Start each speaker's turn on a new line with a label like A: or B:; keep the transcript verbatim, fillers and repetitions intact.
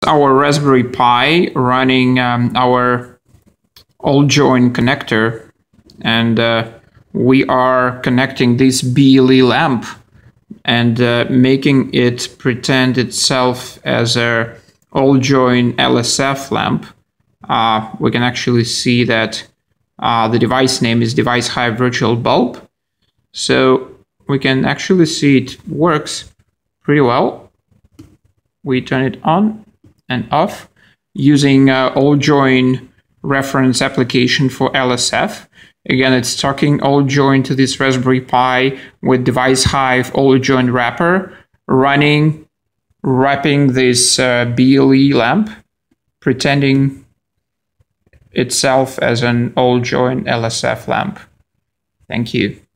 A: our Raspberry Pi running um, our AllJoyn connector, and uh, we are connecting this B L E lamp and uh, making it pretend itself as a AllJoyn L S F lamp. Uh, we can actually see that uh, the device name is DeviceHive Virtual Bulb. So we can actually see it works pretty well. We turn it on and off using uh, AllJoyn reference application for L S F. Again, it's talking AllJoyn to this Raspberry Pi with DeviceHive AllJoyn wrapper running, wrapping this uh, B L E lamp, pretending itself as an AllJoyn L S F lamp. Thank you.